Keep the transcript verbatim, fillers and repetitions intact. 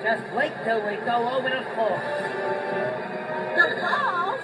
Just wait till we go over the falls. The falls?